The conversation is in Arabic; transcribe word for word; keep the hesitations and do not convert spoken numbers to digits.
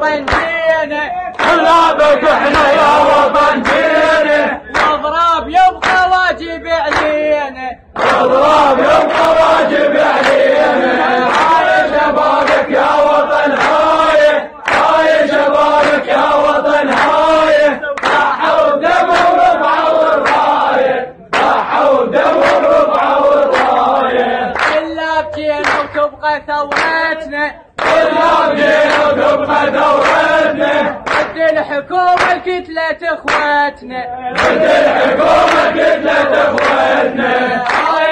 وطن جينا الا بك احنا يا وطن جينا الاضراب يبقى واجب علينا الاضراب يبقى واجب علينا هاي شبابك يا وطن هاي هاي شبابك يا وطن هاي ضحوا بدم ورفعوا الرايه ضحوا بدم ورفعوا الرايه الا بجينا وتبقى ثورتنا الا بجينا وتبقى ثورتنا ضد الحكومة الكتلة اخواتنا ضد الحكومة كتلة اخواتنا